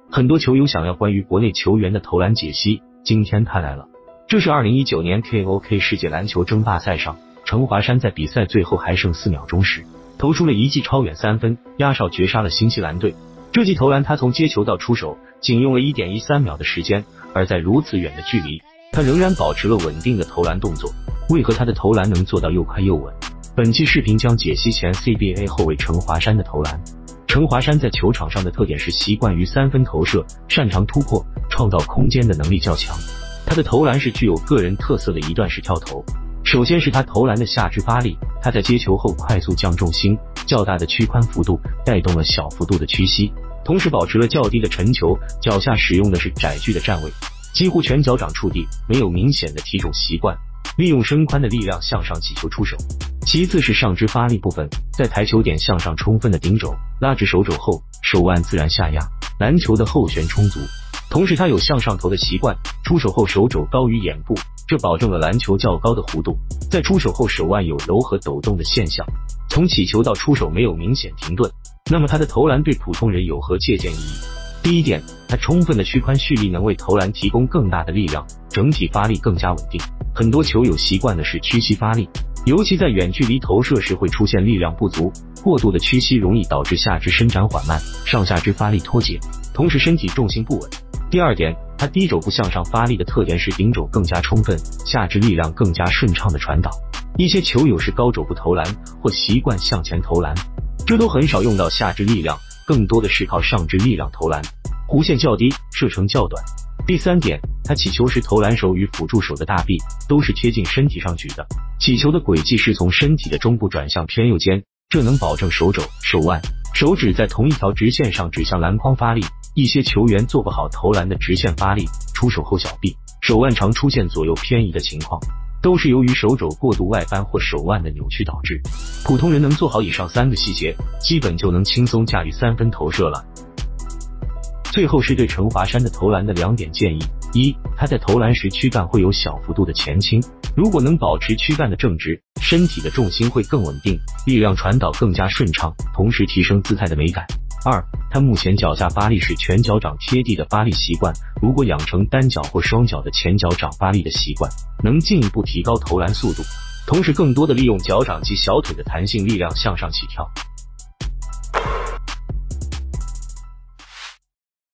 很多球友想要关于国内球员的投篮解析，今天他来了。这是2019年 KOK 世界篮球争霸赛上，陈华山在比赛最后还剩4秒钟时，投出了一记超远3分，压哨绝杀了新西兰队。这记投篮他从接球到出手仅用了 1.13 秒的时间，而在如此远的距离，他仍然保持了稳定的投篮动作。为何他的投篮能做到又快又稳？本期视频将解析前 CBA 后卫陈华山的投篮。陈华山在球场上的特点是习惯于3分投射，擅长突破，创造空间的能力较强。他的投篮是具有个人特色的一段式跳投。首先是他投篮的下肢发力，他在接球后快速降重心，较大的屈髋幅度带动了小幅度的屈膝，同时保持了较低的沉球，脚下使用的是窄距的站位，几乎全脚掌触地，没有明显的体踵习惯，利用身宽的力量向上起球出手。其次是上肢发力部分，在抬球点向上充分的顶肘，拉直手肘后，手腕自然下压，篮球的后旋充足。同时他有向上投的习惯，出手后手肘高于眼部，这保证了篮球较高的弧度，在出手后手腕有柔和抖动的现象，从起球到出手没有明显停顿。那么他的投篮对普通人有何借鉴意义？第一点，他充分的屈髋蓄力能为投篮提供更大的力量，整体发力更加稳定。很多球友习惯的是屈膝发力，尤其在远距离投射时会出现力量不足，过度的屈膝容易导致下肢伸展缓慢，上下肢发力脱节，同时身体重心不稳。第二点，他低肘部向上发力的特点是顶肘更加充分，下肢力量更加顺畅的传导。一些球友是高肘部投篮或习惯向前投篮，这都很少用到下肢力量，更多的是靠上肢力量投篮，弧线较低，射程较短。第三点，他起球时投篮手与辅助手的大臂都是贴近身体上举的，起球的轨迹是从身体的中部转向偏右肩，这能保证手肘、手腕、手指在同一条直线上指向篮筐发力。一些球员做不好投篮的直线发力，出手后小臂、手腕常出现左右偏移的情况，都是由于手肘过度外翻或手腕的扭曲导致。普通人能做好以上3个细节，基本就能轻松驾驭3分投射了。最后是对陈华山的投篮的2点建议：一，他在投篮时躯干会有小幅度的前倾，如果能保持躯干的正直，身体的重心会更稳定，力量传导更加顺畅，同时提升姿态的美感。二，他目前脚下发力是全脚掌贴地的发力习惯，如果养成单脚或双脚的前脚掌发力的习惯，能进一步提高投篮速度，同时更多的利用脚掌及小腿的弹性力量向上起跳，